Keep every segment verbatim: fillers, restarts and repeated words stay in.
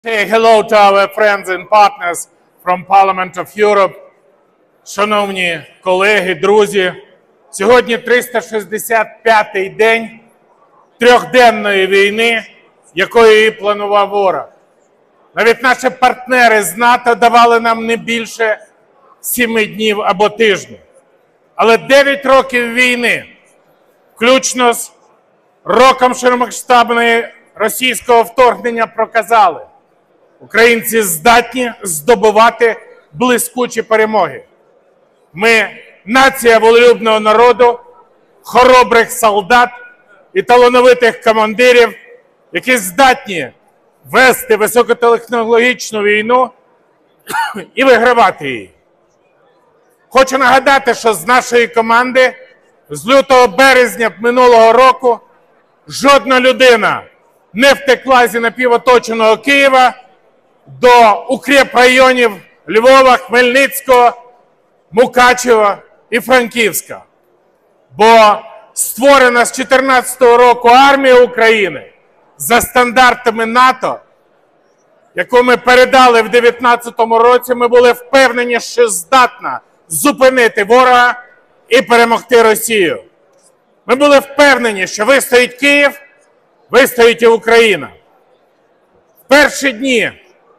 Say hello to our friends and partners from Parliament of Europe. Шановні колеги, друзі, сьогодні триста шістдесят п'ятий день трьохденної війни, якою і планував ворог. Навіть наші партнери з НАТО давали нам не більше сіми днів або тижнів. Але дев'ять років війни, включно з роком широкомасштабного російського вторгнення, проказали: українці здатні здобувати блискучі перемоги. Ми – нація волелюбного народу, хоробрих солдат і талановитих командирів, які здатні вести високотехнологічну війну і вигравати її. Хочу нагадати, що з нашої команди з лютого-березня минулого року жодна людина не втекла зі напівоточеного Києва до укрепрайонів Львова, Хмельницького, Мукачева і Франківська. Бо створена з дві тисячі чотирнадцятого року армія України за стандартами НАТО, яку ми передали в дві тисячі дев'ятнадцятому році, ми були впевнені, що здатна зупинити ворога і перемогти Росію. Ми були впевнені, що вистоїть Київ, вистоїть і Україна. В перші дні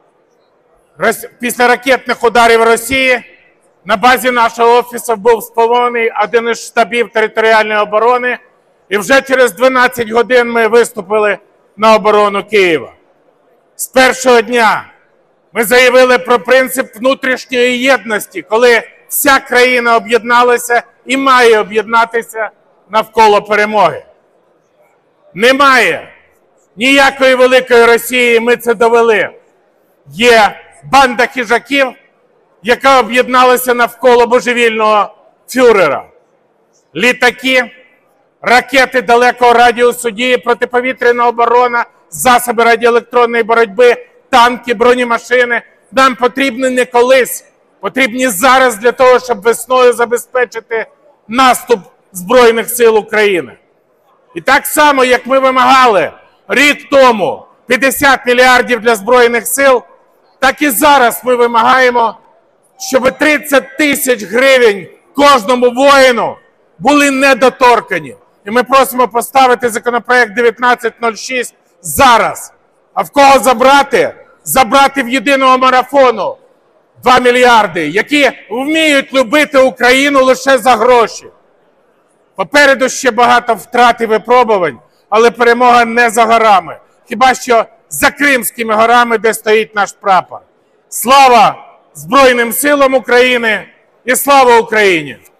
після ракетних ударів Росії на базі нашого офісу був сполонений один із штабів територіальної оборони, і вже через дванадцять годин ми виступили на оборону Києва. З першого дня ми заявили про принцип внутрішньої єдності, коли вся країна об'єдналася і має об'єднатися навколо перемоги. Немає ніякої великої Росії, ми це довели. Є банда хижаків, яка об'єдналася навколо божевільного фюрера. Літаки, ракети далекого радіусу дії, протиповітряна оборона, засоби радіоелектронної боротьби, танки, бронемашини. Нам потрібні не колись, потрібні зараз для того, щоб весною забезпечити наступ Збройних сил України. І так само, як ми вимагали рік тому п'ятдесят мільярдів для Збройних сил, так і зараз ми вимагаємо, щоб тридцять тисяч гривень кожному воїну були недоторкані. І ми просимо поставити законопроект дев'ятнадцять нуль шість зараз. А в кого забрати? Забрати в єдиного марафону два мільярди, які вміють любити Україну лише за гроші. Попереду ще багато втрат і випробувань, але перемога не за горами. Хіба що за Кримськими горами, де стоїть наш прапор. Слава Збройним силам України і слава Україні!